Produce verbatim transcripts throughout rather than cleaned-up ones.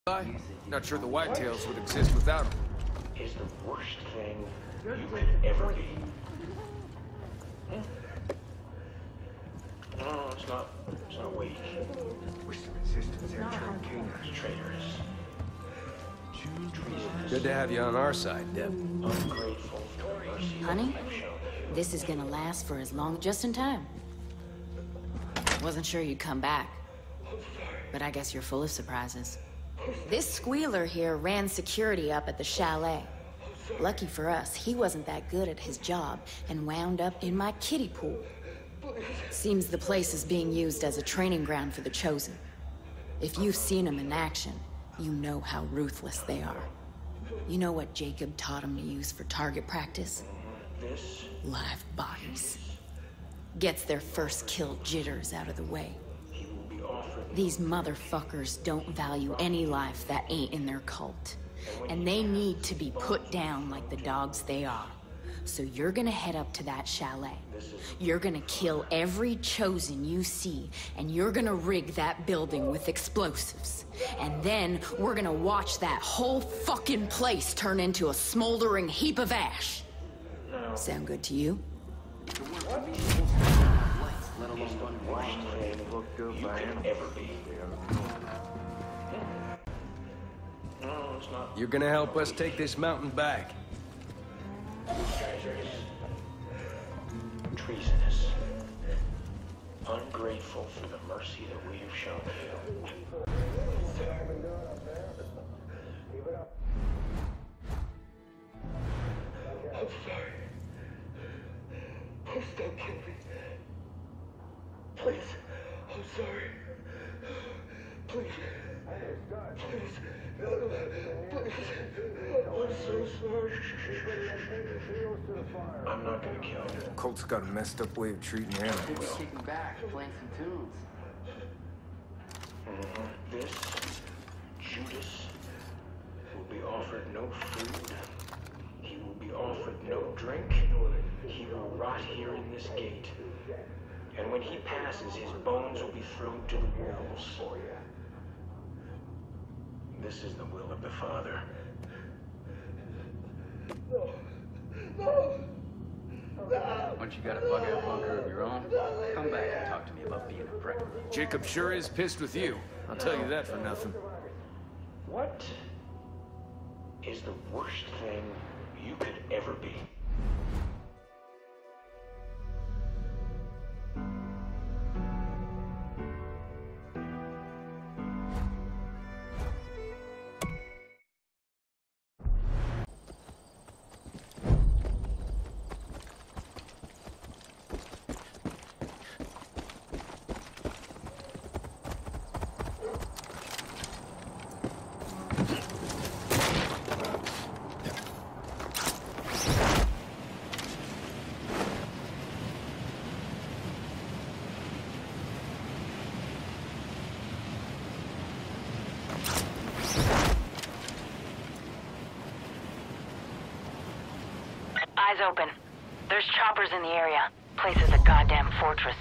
Not sure the whitetails would exist without them. Is the worst thing you could ever be. No, it's not. It's not weak. With some insistence, they're turned kingers. Traitors. Good to have you on our side, Deb. Ungrateful for the mercy Honey, I've shown you. this is gonna last for as long, just in time. Wasn't sure you'd come back, but I guess you're full of surprises. This squealer here ran security up at the chalet. Lucky for us, he wasn't that good at his job and wound up in my kiddie pool. Seems the place is being used as a training ground for the Chosen. If you've seen them in action, you know how ruthless they are. You know what Jacob taught him to use for target practice? This Live bodies. Gets their first kill jitters out of the way. he will be offered. These motherfuckers don't value any life that ain't in their cult. And they need to be put down like the dogs they are. So you're gonna head up to that chalet. You're gonna kill every Chosen you see, and you're gonna rig that building with explosives. And then we're gonna watch that whole fucking place turn into a smoldering heap of ash. Sound good to you? Let alone one worst thing look good by him. Ever be. No, it's not. You're gonna help us take this mountain back. Traitors. Treasonous. Ungrateful for the mercy that we have shown you. I'm sorry. Please don't kill me. Please. I'm sorry. Please. Please. Please. I'm so sorry. I'm not gonna kill you. Colt's got a messed up way of treating animals. Kicking back, playing some tunes. Mhm. This Judas will be offered no food. He will be offered no drink. He will rot here in this gate. And when he passes, his bones will be thrown to the wolves. This is the will of the Father. Once you got a bug-out bunker of your own, come back and talk to me about being a prick. Jacob sure is pissed with you. I'll tell you that for nothing. What is the worst thing you could ever be? Eyes open. There's choppers in the area. Place is a goddamn fortress.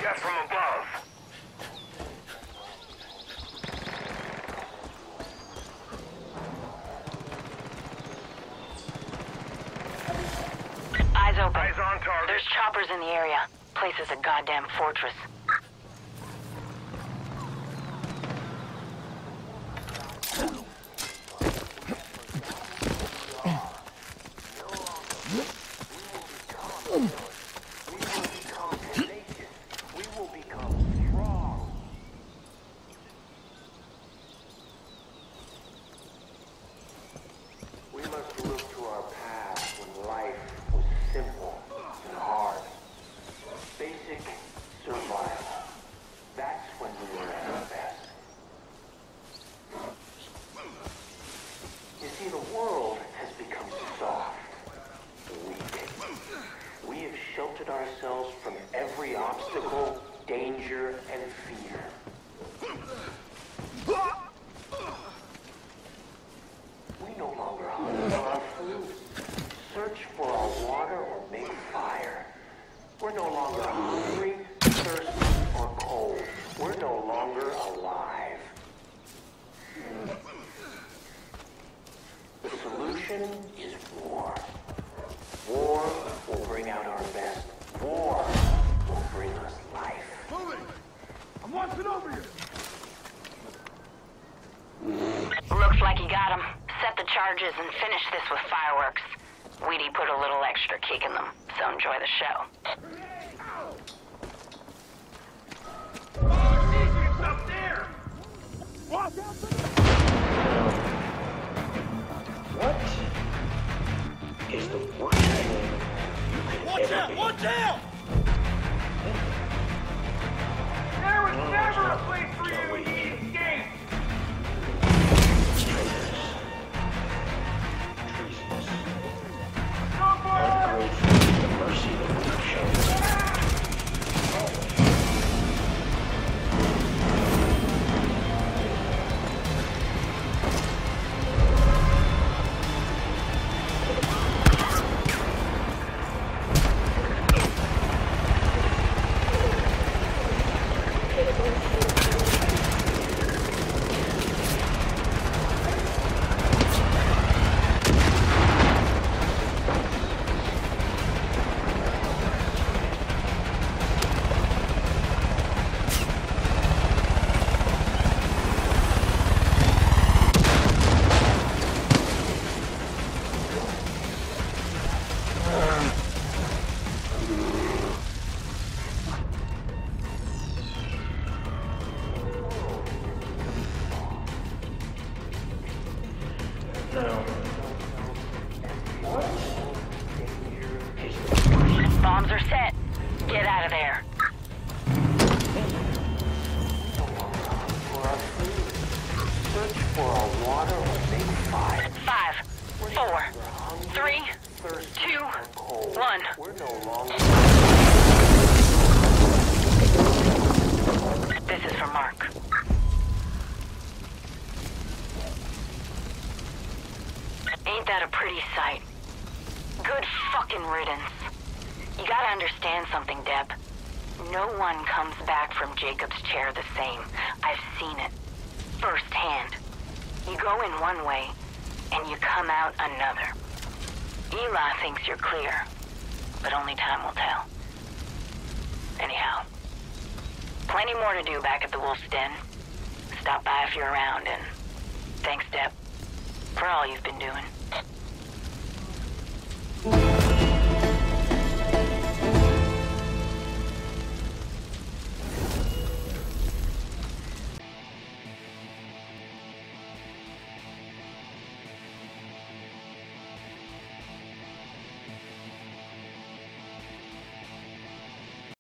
Gas from above. Eyes open. Eyes on target. There's choppers in the area. Place is a goddamn fortress. Ourselves from every obstacle, danger, and fear. We no longer hunt for our food, search for our water, or make fire. We're no longer hungry, thirsty, or cold. We're no longer alive. The solution is war. War will bring out our best. War will bring us life. Moving! I'm watching over you! Looks like you got him. Set the charges and finish this with fireworks. Weedy put a little extra kick in them, so enjoy the show. Oh, Jesus, it's up there! Watch out! What is the worst thing you could Watch ever out! be? Watch out! There was No, never a it's place for not you what to you escape! Traitors. Treasonous. Somebody! Ungrateful to the mercy that we have shown. Now, what is the worst? Bombs are set. Get out of there. For our food, search for our water, or make fire. Five, four, three, Thirsty two, or cold. one. We're no longer. This is for Mark. Ain't that a pretty sight? Good fucking riddance. You gotta understand something, Deb. No one comes back from Jacob's chair the same. I've seen it. Firsthand. You go in one way, and you come out another. Eli thinks you're clear, but only time will tell. Anyhow, plenty more to do back at the Wolf's Den. Stop by if you're around, and thanks, Deb, for all you've been doing.